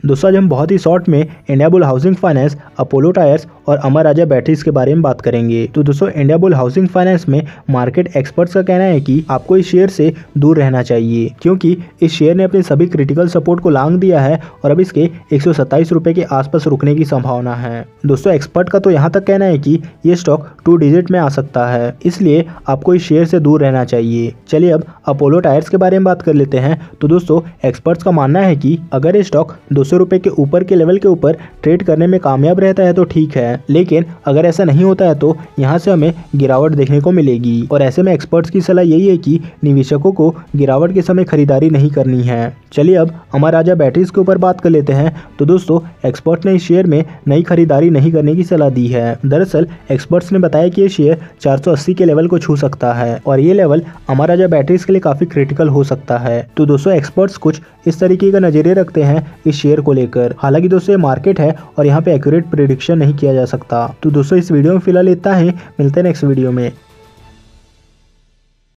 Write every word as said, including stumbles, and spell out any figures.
दोस्तों आज हम बहुत ही शॉर्ट में India bull housing finance, Apollo tyres और अमर राजा बैटरीज के बारे में बात करेंगे। तो दोस्तों इंडिया बुल हाउसिंग फाइनेंस में मार्केट एक्सपर्ट्स का कहना है कि आपको इस शेयर से दूर रहना चाहिए, क्योंकि इस शेयर ने अपने सभी क्रिटिकल सपोर्ट को लांघ दिया है और अब इसके एक सौ सत्ताईस रुपए के आसपास रुकने की संभावना है। दोस्तों एक्सपर्ट का तो यहाँ तक कहना है कि ये स्टॉक टू डिजिट में आ सकता है, इसलिए आपको इस शेयर से दूर रहना चाहिए। चलिए अब अपोलो टायर्स के बारे में बात कर लेते हैं। तो दोस्तों एक्सपर्ट्स का मानना है कि अगर ये स्टॉक दो सौ रुपए के ऊपर के लेवल के ऊपर ट्रेड करने में कामयाब रहता है तो ठीक है, लेकिन अगर ऐसा नहीं होता है तो यहाँ से हमें गिरावट देखने को मिलेगी। और ऐसे में एक्सपर्ट्स की सलाह यही है कि निवेशकों को गिरावट के समय खरीदारी नहीं करनी है। चलिए अब अमर राजा बैटरीज के ऊपर बात कर लेते हैं। तो दोस्तों एक्सपर्ट ने इस शेयर में नई खरीदारी नहीं करने की सलाह दी है। दरअसल एक्सपर्ट्स ने बताया कि ये शेयर चार सौ अस्सी के लेवल को छू सकता है और ये लेवल अमर राजा बैटरीज के लिए काफी क्रिटिकल हो सकता है। तो दोस्तों एक्सपर्ट्स कुछ इस तरीके का नजरिए रखते हैं इस शेयर को लेकर। हालांकि दोस्तों ये मार्केट है और यहाँ पे एक्यूरेट प्रेडिक्शन नहीं किया जा सकता। तो दोस्तों इस वीडियो में फिलहाल इतना ही, मिलते हैं नेक्स्ट वीडियो में।